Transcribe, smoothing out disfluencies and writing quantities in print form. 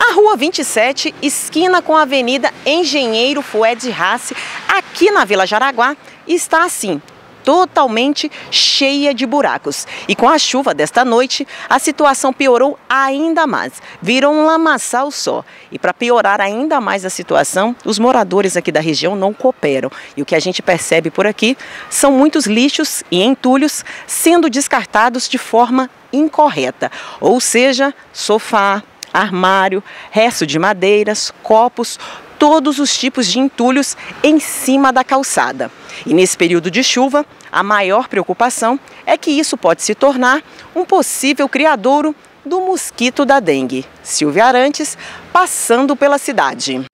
A Rua 27, esquina com a Avenida Engenheiro Fued Rassi, aqui na Vila Jaraguá, está assim, totalmente cheia de buracos. E com a chuva desta noite, a situação piorou ainda mais. Virou um lamaçal só. E para piorar ainda mais a situação, os moradores aqui da região não cooperam. E o que a gente percebe por aqui são muitos lixos e entulhos sendo descartados de forma incorreta. Ou seja, sofá, armário, resto de madeiras, copos, todos os tipos de entulhos em cima da calçada. E nesse período de chuva, a maior preocupação é que isso pode se tornar um possível criadouro do mosquito da dengue. Silvia Arantes, passando pela cidade.